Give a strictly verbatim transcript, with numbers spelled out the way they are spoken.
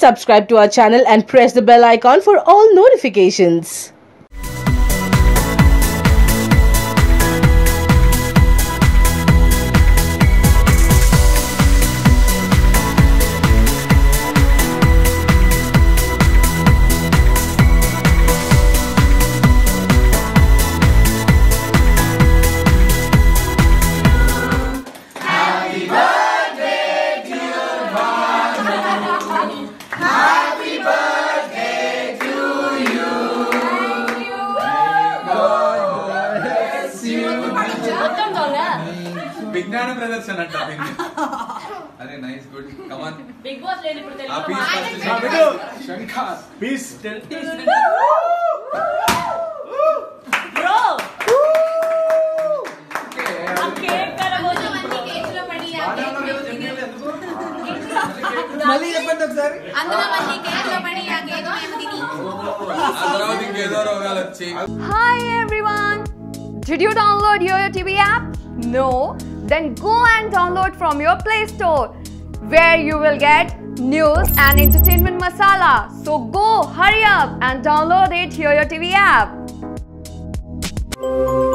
subscribe to our channel and press the bell icon for all notifications. विज्ञान प्रदर्शन अंटा अरे nice good come on Bigg Boss लेने पड़ते हैं आप पीस शंकर पीस ब्रो अब केक करा वो जो केक లో పడి మళ్ళీ చెప్పండి ఒకసారి అందులో మళ్ళీ కేక్ లో పడి ఆ కేక్ మేము తిని అందరూ ఇంకేదో రోగాలు వచ్చి Hi everyone! Did you download YoYo T V app? No? Then go and download from your Play Store, where you will get news and entertainment masala. So go, hurry up and download it YoYo T V app.